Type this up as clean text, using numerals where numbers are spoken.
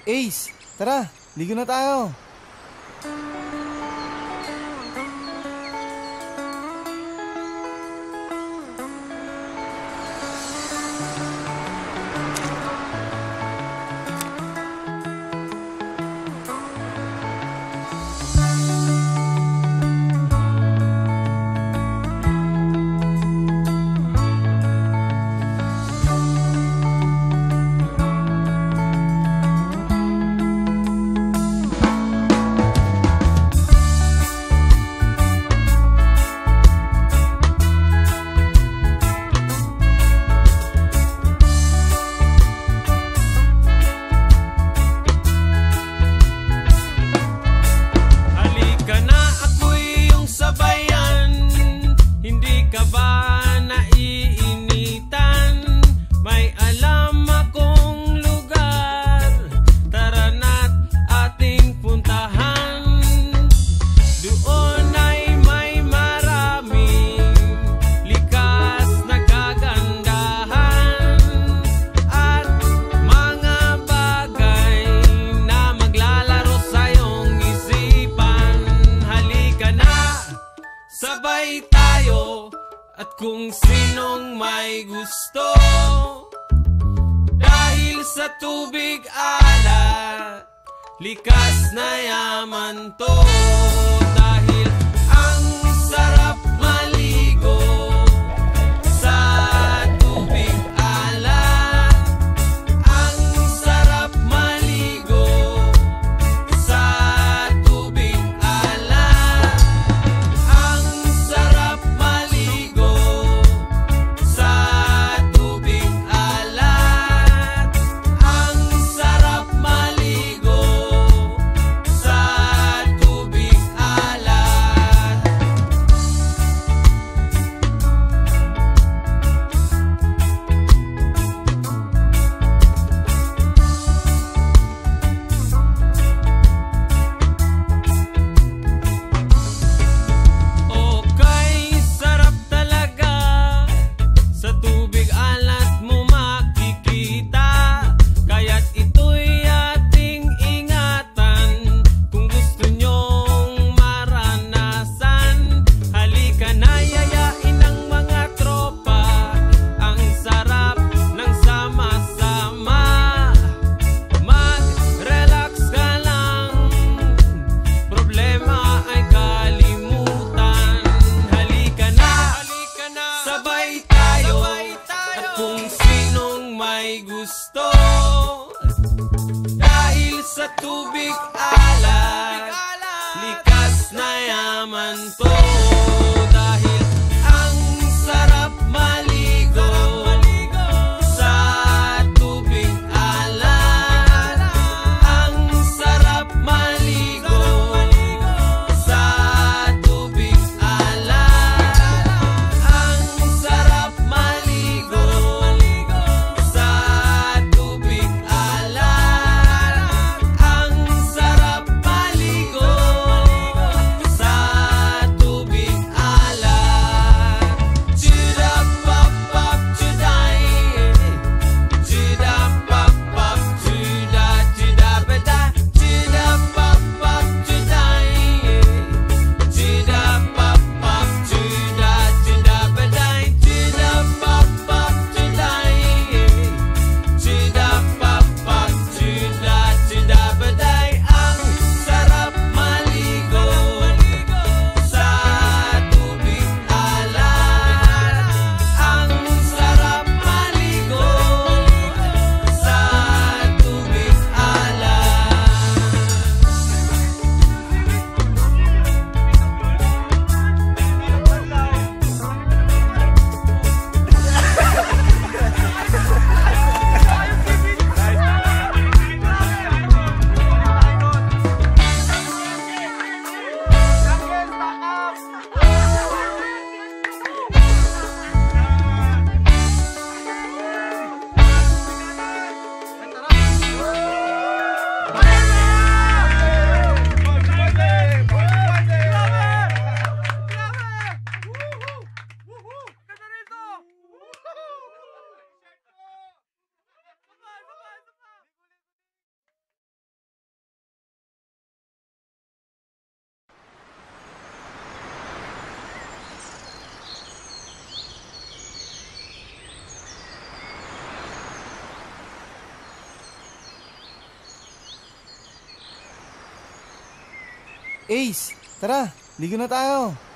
Ace, tara, ligo na tayo. Sabay tayo at kung sinong may gusto, dahil sa tubig alat, likas na yaman to. Dahil ang sarap maligo sa tubig alat, ang sarap maligo sa tubig alat, ang sarap maligo sa tubig alat, ang sarap maligo sa tubig alat. Okay, sarap talaga sa tubig alat mo makikita. Kaya't ito'y ating ingatan kung gusto nyong maranasan. Halika na, yayain ng mga tropa, ang sarap ng sama-sama. Mag-relax ka lang, problema ay kalimutan. Halika na, sabay tayo, at kung sinong may gusto, dahil sa tubig alat, likas na yaman to. Dahil ang sarap maligo sa tubig alat, ang sarap maligo sa tubig alat, ang sarap maligo sa tubig alat, ang sarap maligo sa tubig Ace, tara, ligo na tayo.